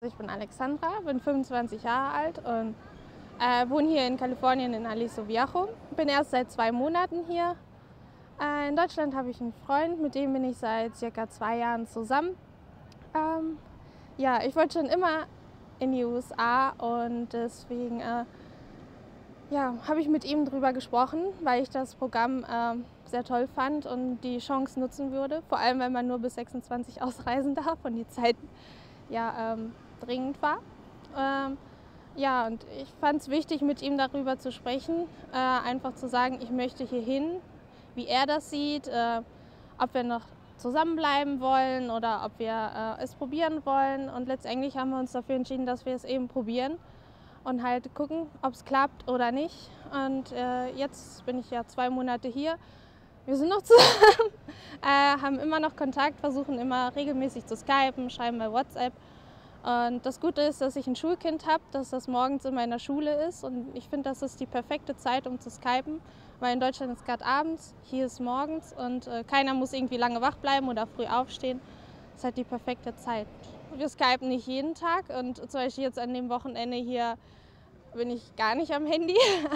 Ich bin Alexandra, bin 25 Jahre alt und wohne hier in Kalifornien in Aliso Viejo. Bin erst seit 2 Monaten hier. In Deutschland habe ich einen Freund, mit dem bin ich seit circa 2 Jahren zusammen. Ja, ich wollte schon immer in die USA und deswegen ja, habe ich mit ihm drüber gesprochen, weil ich das Programm sehr toll fand und die Chance nutzen würde. Vor allem, wenn man nur bis 26 ausreisen darf und die Zeit ja, dringend war. Ja, und ich fand es wichtig, mit ihm darüber zu sprechen, einfach zu sagen, ich möchte hier hin, wie er das sieht, ob wir noch zusammenbleiben wollen oder ob wir es probieren wollen. Und letztendlich haben wir uns dafür entschieden, dass wir es eben probieren und halt gucken, ob es klappt oder nicht. Und jetzt bin ich ja 2 Monate hier. Wir sind noch zusammen, haben immer noch Kontakt, versuchen immer regelmäßig zu skypen, schreiben bei WhatsApp. Und das Gute ist, dass ich ein Schulkind habe, dass das morgens immer in der Schule ist. Und ich finde, das ist die perfekte Zeit, um zu skypen, weil in Deutschland ist gerade abends, hier ist morgens und keiner muss irgendwie lange wach bleiben oder früh aufstehen. Das ist halt die perfekte Zeit. Wir skypen nicht jeden Tag und zum Beispiel jetzt an dem Wochenende hier bin ich gar nicht am Handy.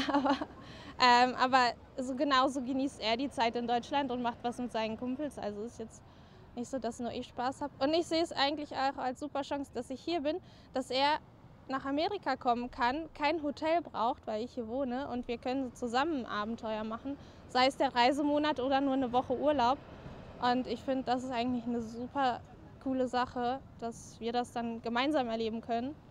aber so genauso genießt er die Zeit in Deutschland und macht was mit seinen Kumpels. Also ist jetzt nicht so, dass nur ich Spaß habe. Und ich sehe es eigentlich auch als super Chance, dass ich hier bin, dass er nach Amerika kommen kann, kein Hotel braucht, weil ich hier wohne und wir können zusammen ein Abenteuer machen, sei es der Reisemonat oder nur eine Woche Urlaub. Und ich finde, das ist eigentlich eine super coole Sache, dass wir das dann gemeinsam erleben können.